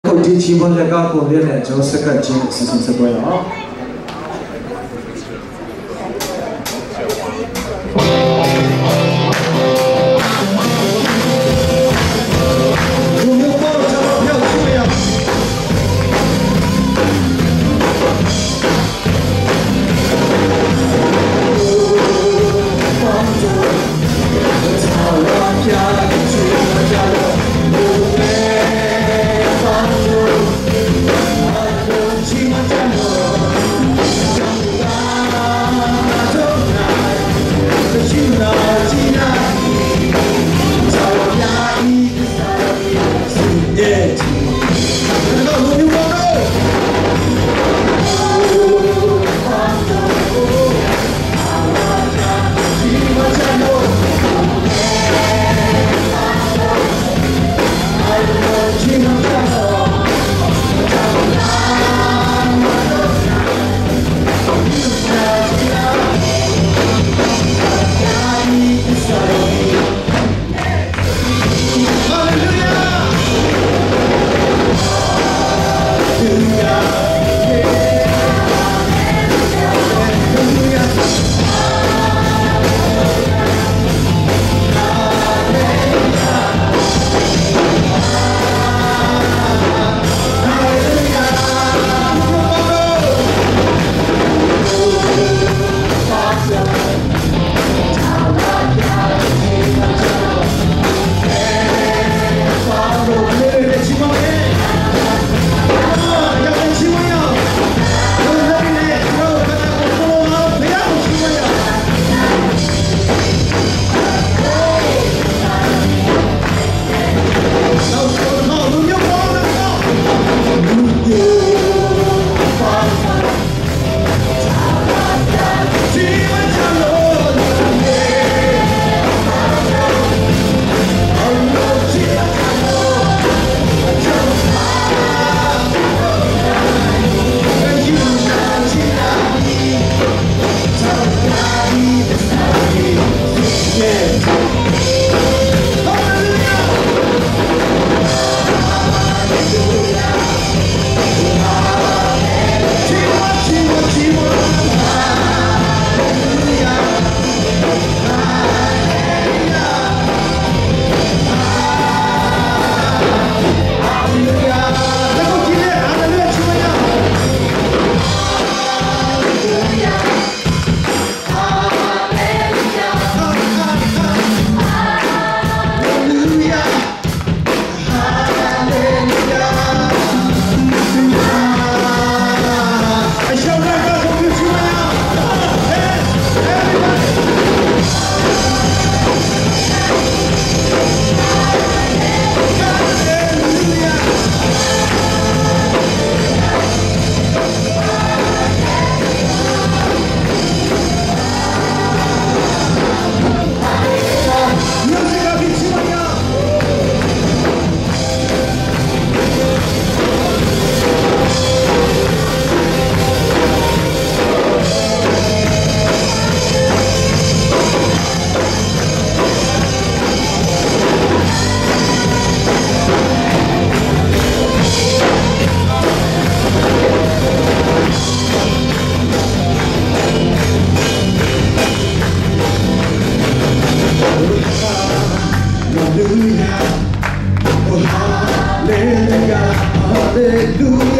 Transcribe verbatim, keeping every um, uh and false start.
ဒီချီးမွမ်းလက်ကားပုံလေးနဲ့ကျွန်တော်စက္ကန့်ချင်းအစီအစဉ်ဆက်ပွဲရအောင် Hallelujah, hallelujah.